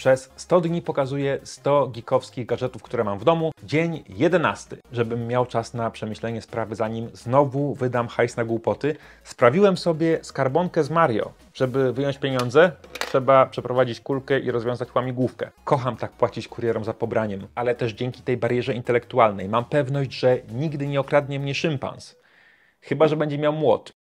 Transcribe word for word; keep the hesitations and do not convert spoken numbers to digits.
Przez sto dni pokazuję sto geekowskich gadżetów, które mam w domu. Dzień jedenasty, żebym miał czas na przemyślenie sprawy, zanim znowu wydam hajs na głupoty. Sprawiłem sobie skarbonkę z Mario. Żeby wyjąć pieniądze, trzeba przeprowadzić kulkę i rozwiązać łamigłówkę. Kocham tak płacić kurierom za pobraniem, ale też dzięki tej barierze intelektualnej mam pewność, że nigdy nie okradnie mnie szympans. Chyba że będzie miał młot.